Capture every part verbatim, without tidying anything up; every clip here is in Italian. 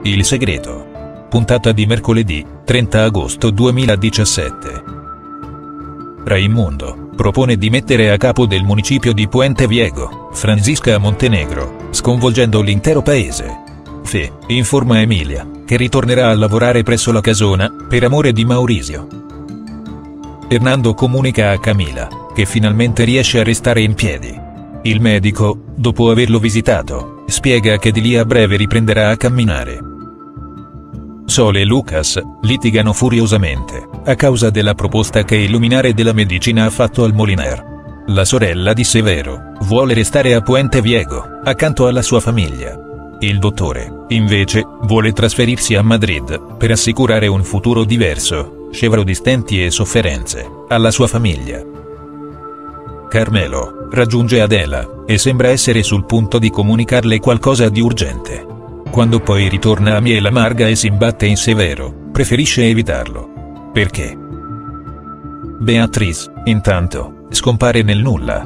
Il segreto. Puntata di mercoledì, trenta agosto duemiladiciassette. Raimondo propone di mettere a capo del municipio di Puente Viego Francisca Montenegro, sconvolgendo l'intero paese. Fe, informa Emilia, che ritornerà a lavorare presso la casona, per amore di Maurizio. Hernando comunica a Camila, che finalmente riesce a restare in piedi. Il medico, dopo averlo visitato, spiega che di lì a breve riprenderà a camminare. Sole e Lucas litigano furiosamente, a causa della proposta che il luminare della medicina ha fatto al Moliner. La sorella di Severo vuole restare a Puente Viego, accanto alla sua famiglia. Il dottore, invece, vuole trasferirsi a Madrid, per assicurare un futuro diverso, scevro di stenti e sofferenze, alla sua famiglia. Carmelo raggiunge Adela, e sembra essere sul punto di comunicarle qualcosa di urgente. Quando poi ritorna a Miel Amarga e si imbatte in Severo, preferisce evitarlo. Perché? Beatrice, intanto, scompare nel nulla.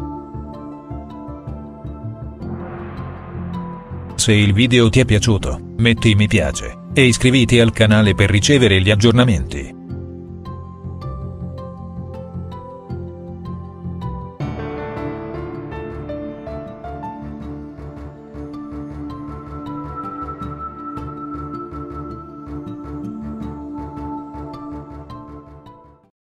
Se il video ti è piaciuto, metti mi piace, e iscriviti al canale per ricevere gli aggiornamenti.